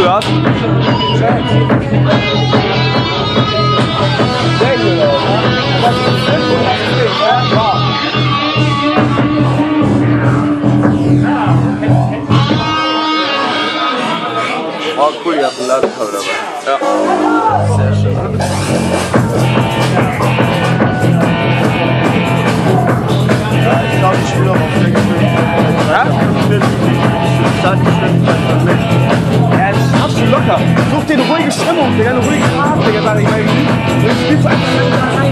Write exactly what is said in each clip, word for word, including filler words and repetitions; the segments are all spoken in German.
gehört? Oh cool, ihr habt ein Ladekabel dabei. Ja. Sehr schön. Ja, ich glaube, ich spiele auch auf der Geschwindigkeit. Ja? Zeitgeschwindigkeit von links. Ja, das schaffst du locker. Such dir eine ruhige Stimmung, Digga, eine ruhige Fahrt, Digga, sag ich mal. Du spielst einfach nicht alleine.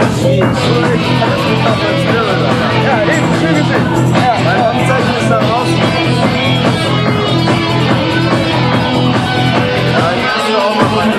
Ja, eben, schön gesehen. Ja, mein Handzeichen ist da draußen. Ja, ich muss auch mal rein.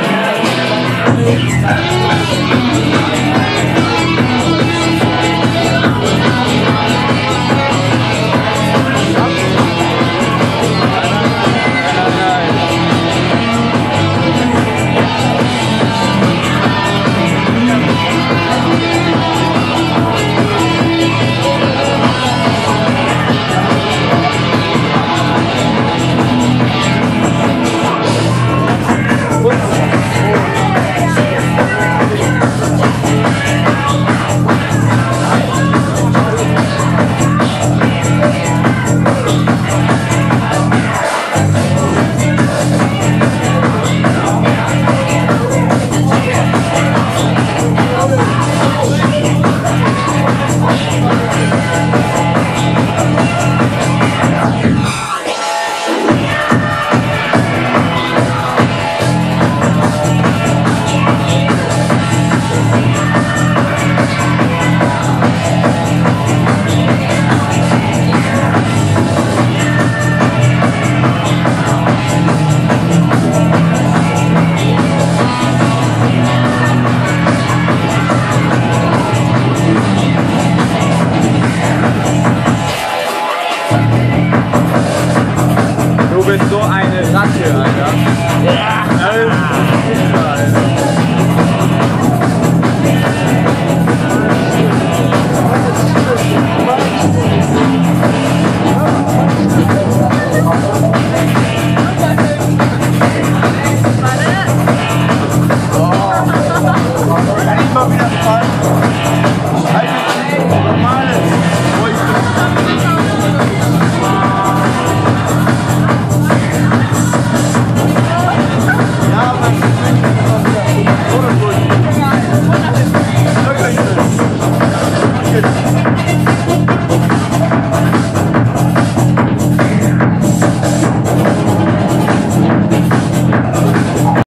Du bist so eine Ratte, Alter. Ja. Alter.